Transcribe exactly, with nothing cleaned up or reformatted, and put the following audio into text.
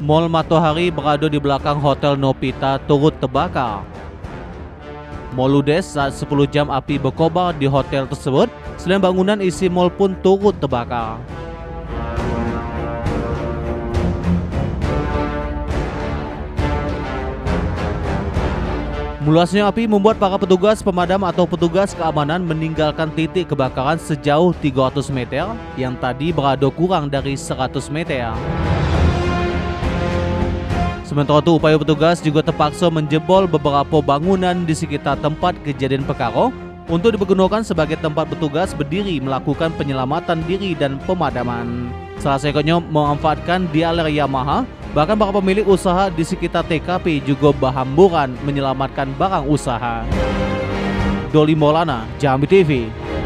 Mall Matahari berada di belakang Hotel Nopita turut terbakar. Mall ludes saat sepuluh jam api berkobar di hotel tersebut. Selain bangunan, isi mall pun turut terbakar. Meluasnya api membuat para petugas pemadam atau petugas keamanan meninggalkan titik kebakaran sejauh tiga ratus meter yang tadi berada kurang dari seratus meter. Sementara itu, upaya petugas juga terpaksa menjebol beberapa bangunan di sekitar tempat kejadian perkara untuk dipergunakan sebagai tempat petugas berdiri melakukan penyelamatan diri dan pemadaman. Salah satunya memanfaatkan dialer Yamaha. Bahkan para pemilik usaha di sekitar T K P juga berhamburan menyelamatkan barang usaha. Doli Maulana, Jambi T V.